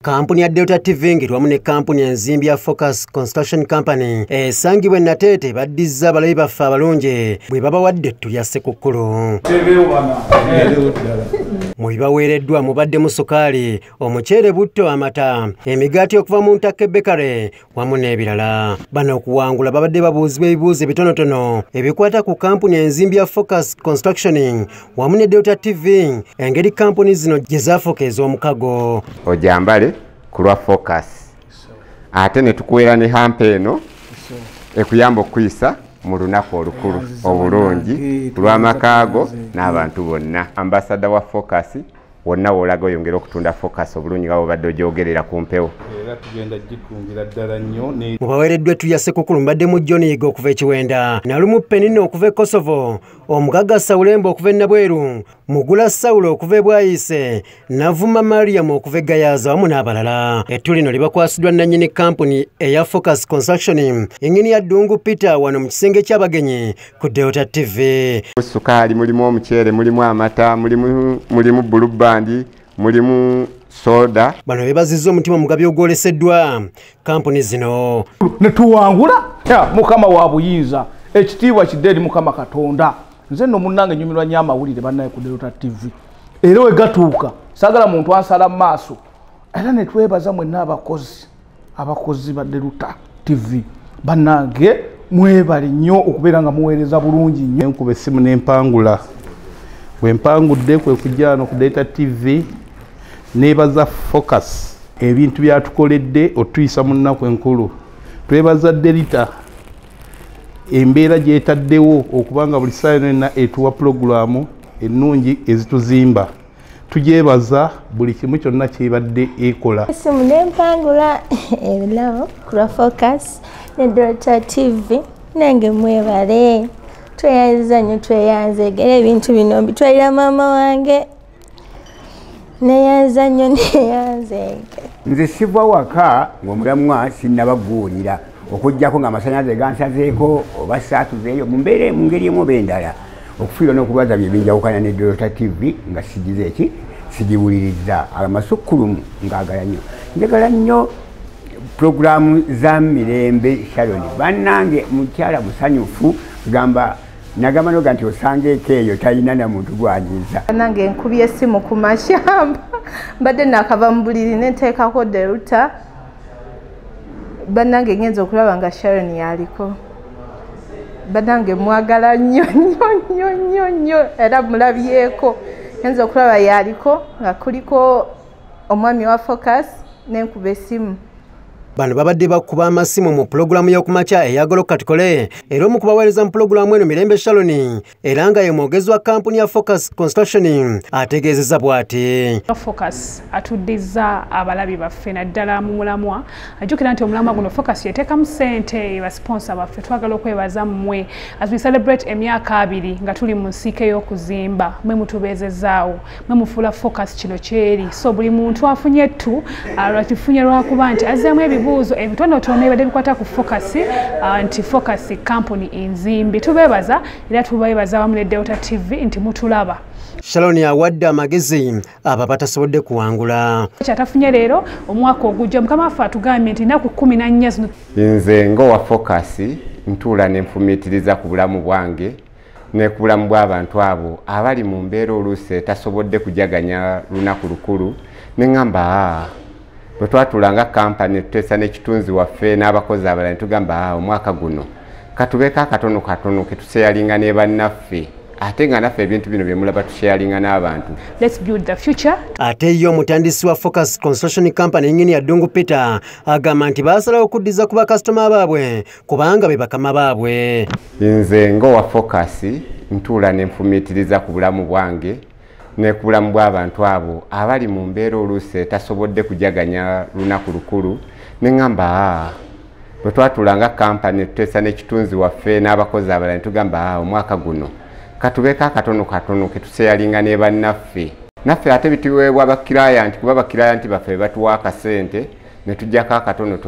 Kampuni ya Delta TV ngirwamu ne kampuni enzimbi ya Focus Construction Company esangibwe Natete baddiza abalabi baffe abalungi bwe babawadde ettu lya Ssekukkulu. Mu bibaweereddwa mubaddemu sukaali, omuceere, butto, amata, emigaati okuva mu Ntake Bakery wamu n'ebirala. Bano okuwangula babadde babuuzibwa ebibuuzo ebitonotono ebikwata ku kampuni enzimbi ya Focus Construction wamu ne Delta TV engeri kampuni zino gye zaafuuka ez'omukago. Ojambale kulwa Focus ate ne tukuweera ne hampa eno ekuyamba okuyisa mu lunaku olukulu obulungi lw'amakaago n'abantu bonna. Ambassador wa Focus wonna wolaga oyongera okutunda Focus obulungi nga bw'obadde ogyogerera ku mpewo. Mu baweereddwa ettu lya Ssekukkulu mubaddemu John Yiga okuva e Kiwenda, Nalumu Penino okuva e Kosovo, Omugaga Saulembo okuva e Nabweru, Mugula Saulo okuva e Bwayise, Navuma Mariam okuva e Gayaza wamu n'abalala. Ettu lino libakwasiddwa nannyini kampuni eya Focus Construction Engineer Dungu Peter wano mu kisenge ky'abagenyi ku Delta TV. Sukaali mulimu omuceere, mulimu amata, mulimu bulubandi, mulimu soda. Bano beebazizza omutima omugabi ogwoleseddwa kampuni zino. Ne tuwangula Mukama wa buyinza, ekitiibwa kidde Mukama Katonda. Nze nno munnange nyumirwa nnyo amawulire bannaye ku Delta TV. Era we gatuuka saagala muntu ansala mu maaso. Era ne twebaza mwenna abakozi ba Delta TV. Bannange mwebale nnyo okubeera nga muweereza bulungi nnyo. Nkuba essimu n'empangula. Bwe mpangudde kwe kujja wano ku Delta TV neebaza Focus ebintu byatukoledde otuyisa mu nnaku enkulu. Twebaza Delta embeera gyetaddewo okubanga buli saa yonna etuwa pulogulaamu ennungi ezituzimba. Tugyebaza buli kimu kyonna kyebadde ekola. Essimu n'empangula ebinawo kulwa Focus ne Delta TV nange mwebale. Tweyanza nnyo tweyanze era ebintu bino mbitwalira maama wange neyanza nnyo neyanze. Nze siva waka ng'omulamwa sinnabaguulira okujjako ng'amasannyalaze gansazeeko oba saatuzeeyo mu ngeri emu oba endala. Okufiirwa n'okulwaza bye binjawukana ne Delta TV nga sigize eki sigiwuliriza amasukkulumu ng'agala nnyo. Njagala nnyo puroguraamu za Mirembe Sharon. Bannange mukyala musanyufu gamba nagamba noga nti osangeeko eyo talina na muntu gwanyiza. Nange nkubye essimu ku mashamba mbadde nakava mu buliri neteekako Delta. Bannange ngenza okulaba nga Sharon yaliko. Bannange mwagala nnyo era mulabyeko. Ngenza okulaba yaliko nga kuliko omwami wa Focus nenkuba essimu. Bano babadde bakuba amasimu mu pulogulaamu y'okumakya eyagoloka Tukole era omu kubaweereza mu pulogulaamu eno Mirembe Sharon era nga ye mwogezi wa kampuni ya Focus Construction ategeezezza bw'ati. Focus atuddiza abalabi baffe naddala mu mulamwa. Ajjukira nti omulamwa guno Focus yeteekamu ssente ba sponsor baffe twagala okwebaza mmwe as we celebrate emyaka 2 nga tuli mu nsiike y'okuzimba mwe mutubeezezaawo mwe mufuula Focus kino kyeri. So buli muntu afunye ettu lwatufunye lwakuba nti azzeemu ebibuuzo ebitonotono ebadde bikwata ku Focus nti Focus company enzimbi. Tubeebaza era tubeebaza wamu ne Delta TV nti mutulaba. Sharon awadde amagezi abo batasobodde kuwangula. Kyatafunye leero omwaka ogujja Mukama waffe atugambye nti ennaku 14 zino. Nze ng'owa Focus ntuula ne nfumiitiriza ku bulamu bwange ne ku bulamu bw'abantu abo abali mu mbeera oluusi etasobodde kujaganya lunaku lukulu ne ngamba bwe twatulanga kampani tuteesa n'ekitunzi waffe n'abakozi abalala ne tugamba omwaka guno katubeeko akatono ke tusheyalinga ne bannaffe ate nga naffe ebintu bino bye mulaba tusheyalinga n'abantu. Let's build the future. Ate yo omutandisi wa Focus Construction Company Engineer Dungu Peter agamba nti baasalawo okuddiza ku bakasitoma baabwe kubanga be bakama baabwe. Nze ng'owa Focus ntuula ne nfumiitiriza ku bulamu bwange ne ku bulamu bw'abantu abo abali mu mbeera oluusi etasobodde kujaganya lunaku lukulu ne ngamba bwe twatulanga kampani tuteesa n'ekitunzi waffe n'abakozi abalala ne tugamba omwaka guno katubeeko akatono ke tusheyalinga ne bannaffe naffe ate bituweebwa bakirayanti kuba bakirayanti baffe batuwa akasente ne tujjako akatonotono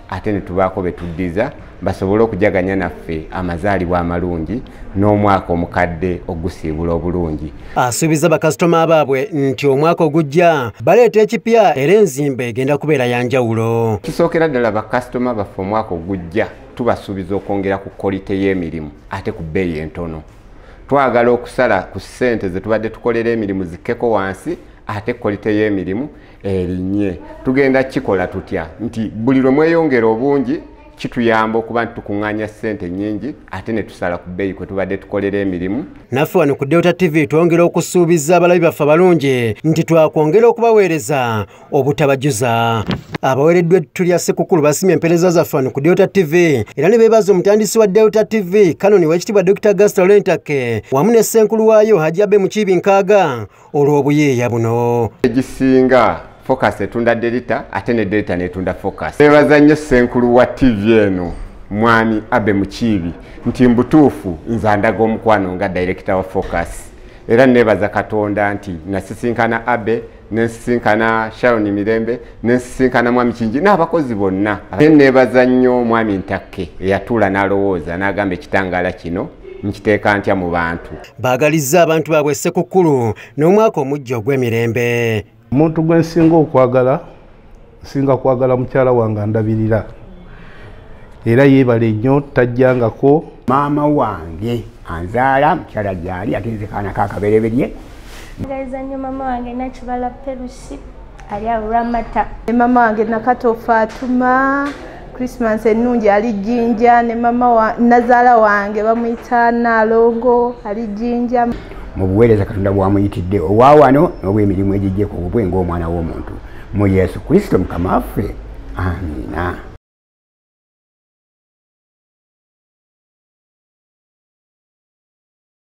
ate ne tubaako betuddiza basobole okujaganya naffe amazaalibwa amalungi n'omwaka omukadde ogusiibula obulungi. Asuubiza bakasitoma baabwe nti omwaka ogujja baleeta ekipya era enzimba egenda kubeera ya njawulo. Kisookera ddala bakasitoma baffe omwaka ogujja tubasuubiza okwongera ku kolite y'emirimu ate ku bbeeyi entono. Twagala okusala ku ssente ze tubadde tukolera emirimu zikkeko wansi ate kolite y'emirimu erinye. Tugenda kikola tutya nti buli lwe mweyongera obungi kituyamba okuba nti tukuŋŋaanya ssente nnyingi ate ne tusala ku bbeeyi kwe tubadde tukolera emirimu. Naffe wano ku Delta TV twongera okusuubiza abalabi baffe abalungi nti twakwongera okubaweereza obutabajuza. Abaweereddwa ettu lya Ssekukkulu basimye empeereza zaffe wano ku Delta TV era ne beebaza omutandisi wa Delta TV Kanoni w'ekitiibwa Dr. Gaston Lentake wamu ne ssenkulu waayo Hajji Abe Mukiibi Nkaaga olw'obuyeeya buno. Egisinga Focus etunda Delta ate ne Delta netunda Focus. Beebaza nnyo ssenkulu wa TV eno Mwami Abe Mukiibi nti mbutuufu nze ndaga omukwano nga director wa Focus. Era nebaza Katonda nti nasisinkana Abe, nesisinkana Sharon Mirembe, nesisinkana Mwami Kingi n'abakozi bonna. Nebaza nnyo Mwami Ntake eyatuula n'alowooza n'agamba ekitangaala kino nkiteeka ntya mu bantu. Baagalizza abantu baabwe Ssekukkulu n'omwaka omujja ogw'emirembe. Omuntu gwe nsinga okwagala, nsinga kwagala mukyala wange ndabirira. Era yeebale nnyo tajjangako. Maama wange anzaala mukyala gyali ate nze kaana kaakabereberye. Ngaliza nnyo maama wange Nakibala Perusi ali awo Lwamata. Ne maama wange Nakato Fatuma Christmas ennungi ali Jjinja ne maama nazaala wange bamuyita Nalongo ali Jjinja. Mu buweereza Katonda bwamuyitidde owa wano n'obw'emirimu egijjeko obwe ng'omwana w'omuntu mu Yesu Kristo Mukama waffe. Amiina.